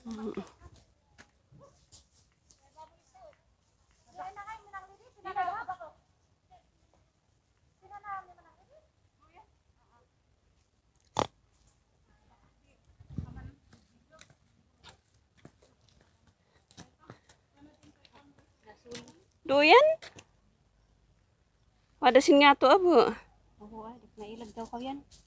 Doyan? Wadasin nga to abo. Oo, nailag daw ko yan.